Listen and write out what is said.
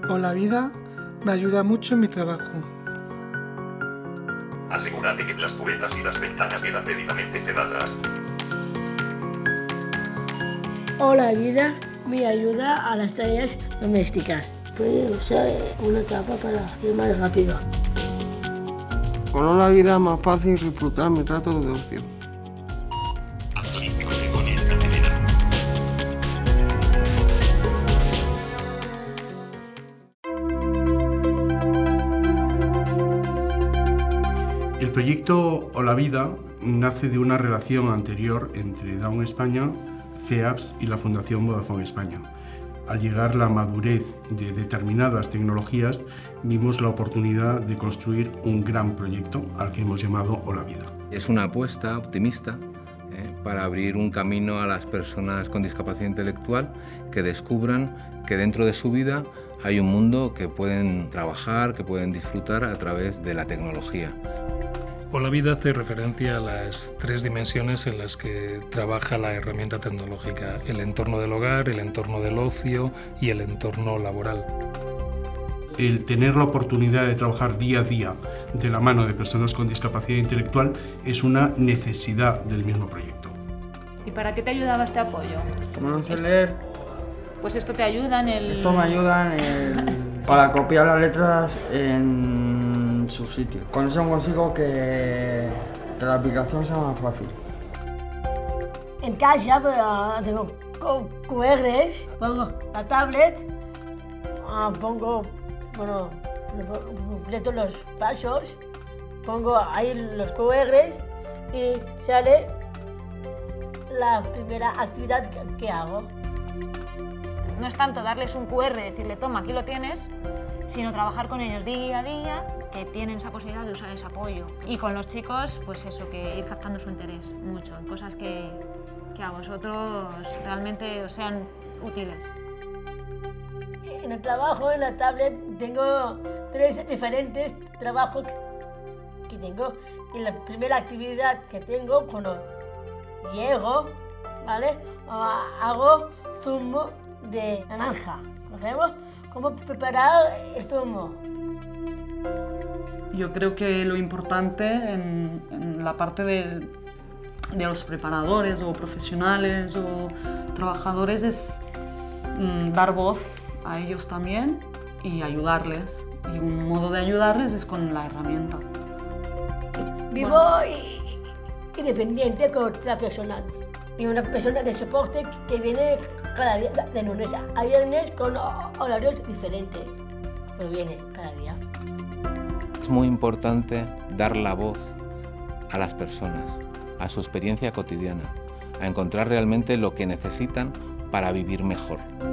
Hola Vida me ayuda mucho en mi trabajo. Asegúrate que las puertas y las ventanas quedan debidamente cerradas. Hola Vida me ayuda a las tareas domésticas. Puede usar una tapa para ir más rápido. Con Hola Vida es más fácil disfrutar mi rato de ocio. El proyecto Hola Vida nace de una relación anterior entre Down España, CEAPS y la Fundación Vodafone España. Al llegar la madurez de determinadas tecnologías, vimos la oportunidad de construir un gran proyecto al que hemos llamado Hola Vida. Es una apuesta optimista para abrir un camino a las personas con discapacidad intelectual que descubran que dentro de su vida hay un mundo que pueden trabajar, que pueden disfrutar a través de la tecnología. Hola Vida hace referencia a las tres dimensiones en las que trabaja la herramienta tecnológica: el entorno del hogar, el entorno del ocio y el entorno laboral. El tener la oportunidad de trabajar día a día de la mano de personas con discapacidad intelectual es una necesidad del mismo proyecto. ¿Y para qué te ayudaba este apoyo? Como no sé leer, Pues esto te ayuda en el... esto me ayuda para copiar las letras en su sitio. Con eso consigo que la aplicación sea más fácil. En casa tengo QRs, pongo la tablet, pongo, completo los pasos, pongo ahí los QRs y sale la primera actividad que hago. No es tanto darles un QR, decirle toma, aquí lo tienes, sino trabajar con ellos día a día, que tienen esa posibilidad de usar ese apoyo. Y con los chicos, pues eso, que ir captando su interés mucho en cosas que a vosotros realmente os sean útiles. En el trabajo, en la tablet, tengo 3 diferentes trabajos que tengo. Y la primera actividad que tengo, cuando llego, ¿vale? Hago zumo de naranja. Por ejemplo, cómo preparar el zumo. Yo creo que lo importante en la parte de los preparadores o profesionales o trabajadores es dar voz a ellos también y ayudarles. Y un modo de ayudarles es con la herramienta. Vivo independiente con otra persona. Y una persona de soporte que viene cada día, de lunes a viernes, con horarios diferentes, pero viene cada día. Es muy importante dar la voz a las personas, a su experiencia cotidiana, a encontrar realmente lo que necesitan para vivir mejor.